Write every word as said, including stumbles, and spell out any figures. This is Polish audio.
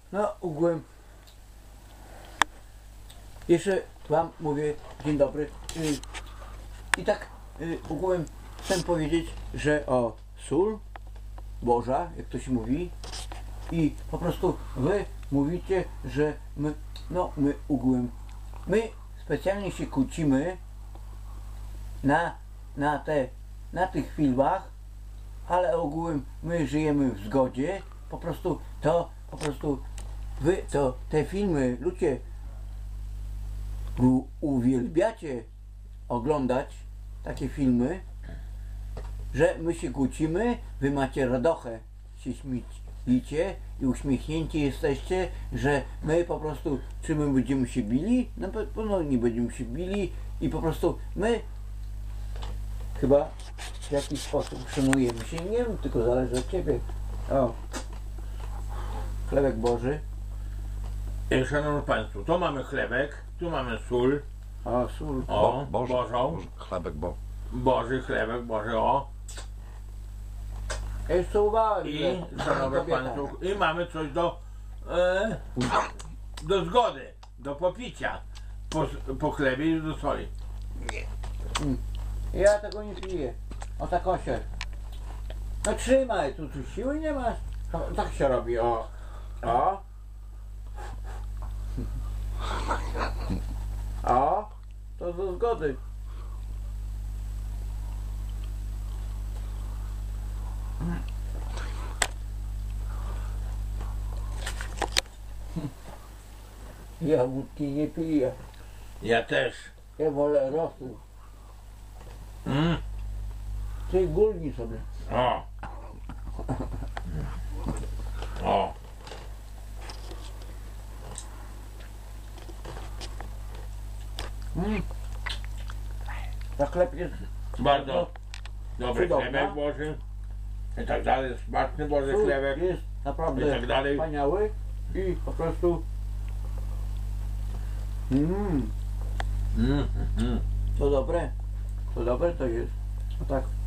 No ogółem jeszcze wam mówię dzień dobry. I tak ogółem chcę powiedzieć, że o sól Boża, jak to się mówi, i po prostu wy mówicie, że my, no my ogółem, my specjalnie się kłócimy na, na, te, na tych filmach, ale ogółem my żyjemy w zgodzie, po prostu to, po prostu wy to te filmy, ludzie u, uwielbiacie oglądać takie filmy, że my się kłócimy, wy macie radochę, się śmiejecie i uśmiechnięci jesteście, że my po prostu, czy my będziemy się bili? Na pewno nie będziemy się bili i po prostu my chyba w jakiś sposób szanujemy się, nie wiem, tylko zależy od ciebie. O, chlebek Boży. Szanowni Państwo, tu mamy chlebek, tu mamy sól. O, sól. O, Bo, Boże, Bożą. Boże, chlebek Bo. Boży chlebek, Boży, o. Jeszcze uwagi. I, szanowni Państwo, i mamy coś do, e, do zgody, do popicia. Po, po chlebie i do soli. Ja tego nie piję. O tak osie. No trzymaj, tu, tu siły nie masz. O, tak się robi, o. O. O. To do zgody. Ja wódki nie piję. Ja też. Ja wolę rosół. Mm. Ty gulni sobie. O. O. Mm. Ta chleb jest Bardzo dobry cudowna. chlebek Boży. I tak dalej, smaczny Boży Sól chlebek. jest I naprawdę tak dalej. wspaniały i po prostu mm, Mm, mm. to dobre, to dobre to jest. No tak